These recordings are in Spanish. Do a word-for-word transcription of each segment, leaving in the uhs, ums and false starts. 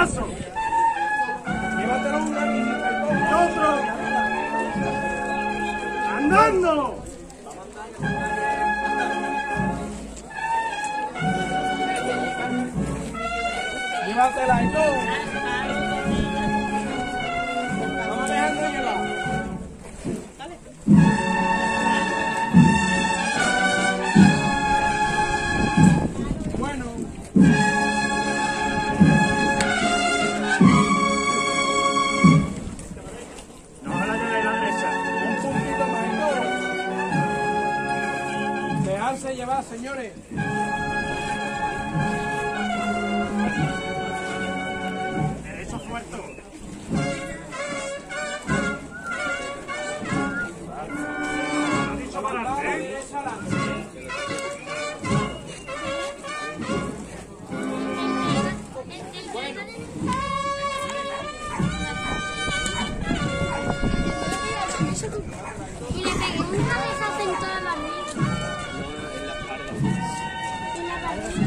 paso. Llévatelo una visita y otro. ¡Andando! Llévatela y todo. Vamos dejando llevar. Bueno. No se la lleve a la derecha. Un puntito más y todo. Dejarse llevar, señores. Derecho fuerte. Lo dicho para adelante. Y le pegué un cabezazo en toda la mesa. En la barriga.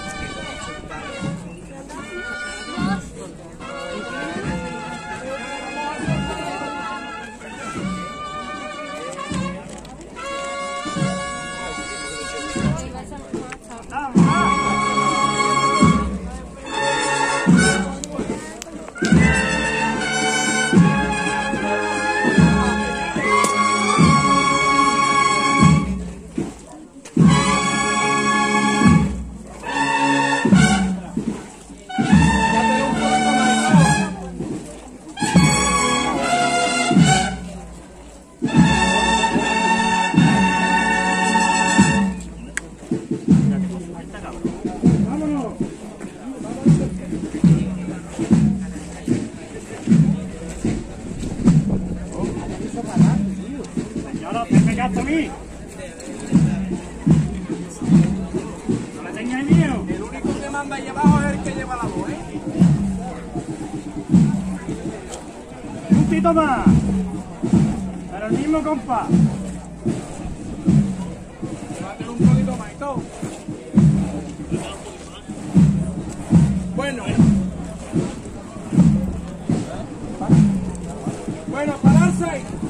Señora, ¿te pegaste a mí? No le tengáis miedo. El único que manda ahí abajo es el que lleva la voz, ¿eh? Un puntito más. Pero el mismo compás. Llévatelo un poquito más y todo. Bueno. Bueno, pararse.